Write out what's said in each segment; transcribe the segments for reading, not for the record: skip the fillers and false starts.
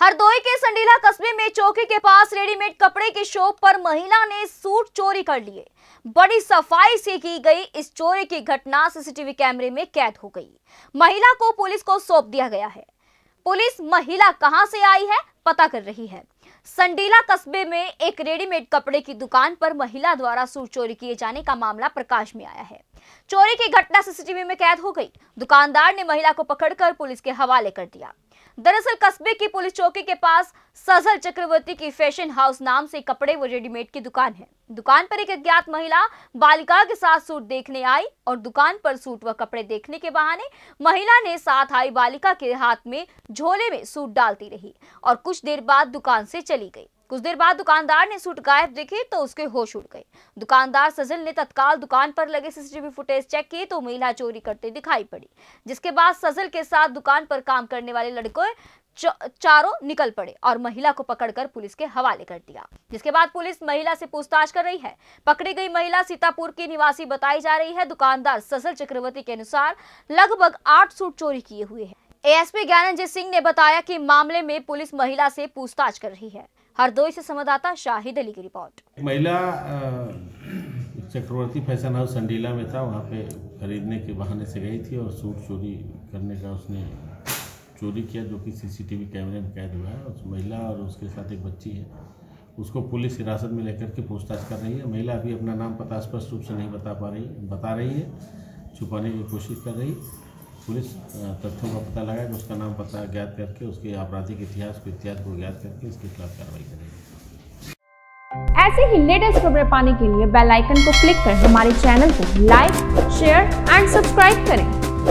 हरदोई के संडीला कस्बे में चौकी के पास रेडीमेड कपड़े की शॉप पर महिला ने सूट चोरी कर लिए। बड़ी सफाई से की गई इस चोरी की घटना सीसीटीवी कैमरे में कैद हो गई। महिला को पुलिस को सौंप दिया गया है। पुलिस महिला कहां से आई है पता कर रही है। संडीला कस्बे में एक रेडीमेड कपड़े की दुकान पर महिला द्वारा सूट चोरी किए जाने का मामला प्रकाश में आया है। चोरी की घटना सीसीटीवी में कैद हो गई। दुकानदार ने महिला को पकड़कर पुलिस के हवाले कर दिया। दरअसल कस्बे की पुलिस चौकी के पास सजल चक्रवर्ती की फैशन हाउस नाम से कपड़े व रेडीमेड की दुकान है। दुकान पर एक अज्ञात महिला बालिका के साथ सूट देखने आई और दुकान पर सूट व कपड़े देखने के बहाने महिला ने साथ आई बालिका के हाथ में झोले में सूट डालती रही और कुछ देर बाद दुकान से चली गई। कुछ देर बाद दुकानदार ने सूट गायब देखे तो उसके होश उड़ गए। दुकानदार सजल ने तत्काल दुकान पर लगे सीसीटीवी फुटेज चेक किए तो महिला चोरी करते दिखाई पड़ी, जिसके बाद सजल के साथ दुकान पर काम करने वाले लड़के चारों निकल पड़े और महिला को पकड़कर पुलिस के हवाले कर दिया। जिसके बाद पुलिस महिला से पूछताछ कर रही है। पकड़ी गई महिला सीतापुर की निवासी बताई जा रही है। दुकानदार सजल चक्रवर्ती के अनुसार लगभग 8 सूट चोरी किए हुए हैं। एएसपी ज्ञानंजय सिंह ने बताया कि मामले में पुलिस महिला से पूछताछ कर रही है। हरदोई से संवाददाता शाहिद अली की रिपोर्ट। महिला चक्रवर्ती फैशन हाउस संडीला में था, वहाँ पे खरीदने के बहाने से गई थी और सूट चोरी करने का उसने चोरी किया, जो कि सीसीटीवी कैमरे में कैद हुआ है। उस महिला और उसके साथ एक बच्ची है, उसको पुलिस हिरासत में लेकर के पूछताछ कर रही है। महिला अभी अपना नाम पता स्पष्ट रूप से नहीं बता रही है, छुपाने की कोशिश कर रही। पुलिस तथ्यों का पता लगा कि उसका नाम पता ज्ञात करके उसके आपराधिक इतिहास को ज्ञात करके इसके खिलाफ कार्रवाई करेगी। ऐसे ही लेटेस्ट खबरें पाने के लिए बेल आइकन को क्लिक कर हमारे चैनल को लाइक, शेयर एंड सब्सक्राइब करें।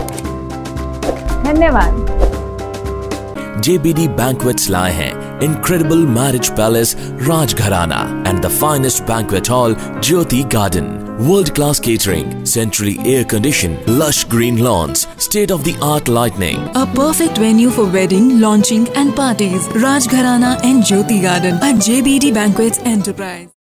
धन्यवाद। JBD Banquets लाए हैं incredible marriage palace Rajgharana and the finest banquet hall Jyoti Garden. World-class catering, centrally air-conditioned, lush green lawns, state-of-the-art lighting. A perfect venue for wedding, launching and parties. Rajgharana and Jyoti Garden at JBD Banquets Enterprise.